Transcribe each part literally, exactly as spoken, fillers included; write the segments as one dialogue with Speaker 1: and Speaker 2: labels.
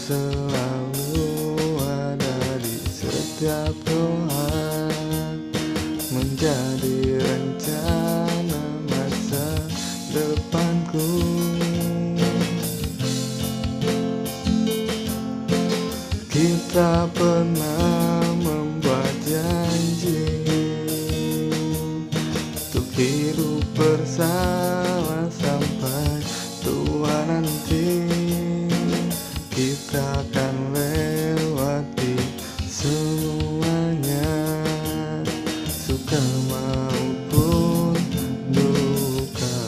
Speaker 1: selalu ada di setiap doa, menjadi rencana masa depanku. Kita pernah membuat janji untuk hidup bersama sampai tua nanti. Kita akan lewati semuanya, suka maupun duka.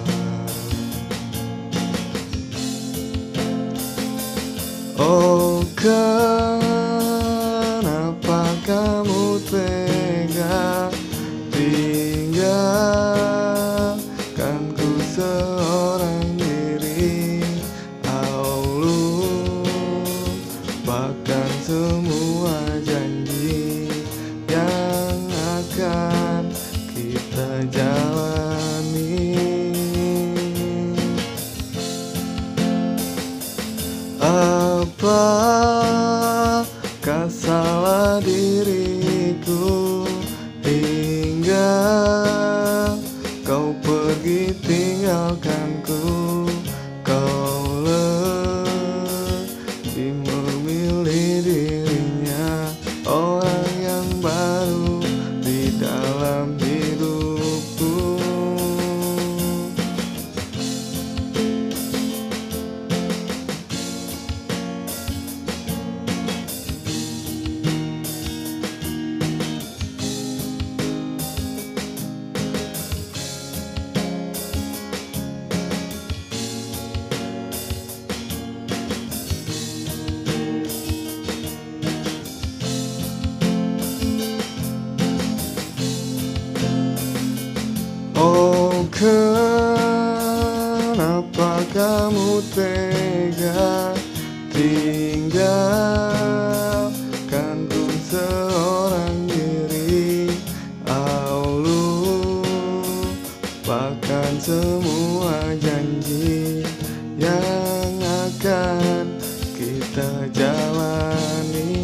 Speaker 1: Oh, kenapa kamu tega tinggalkanku seorang diri? Bahkan semua janji yang akan kita jalani. Apakah salah diriku hingga kau pergi tinggalkanku? Kau lebih memilih dirinya, orang yang baru di dalam hidupku. Oh, kenapa kamu tega tinggalkanku seorang diri? Oh, lupakan semua janji yang akan kita jalani.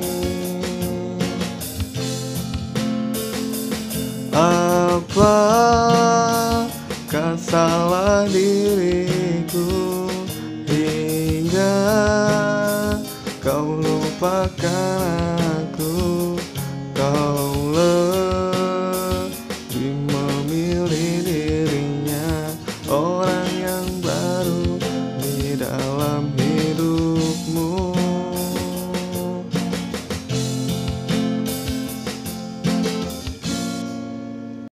Speaker 1: Apakah salah diriku hingga kau lupakan aku? Kau